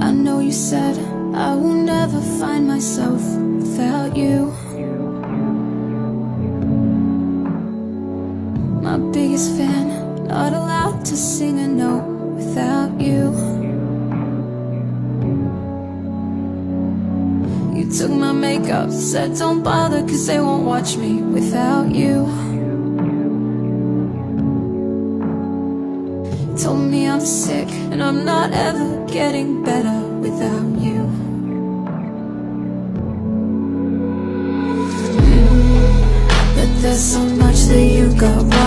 I know you said I will never find myself without you. My biggest fan, not allowed to sing a note without you. You took my makeup, said don't bother cause they won't watch me without you. Told me I'm sick and I'm not ever getting better without you. But there's so much that you got wrong.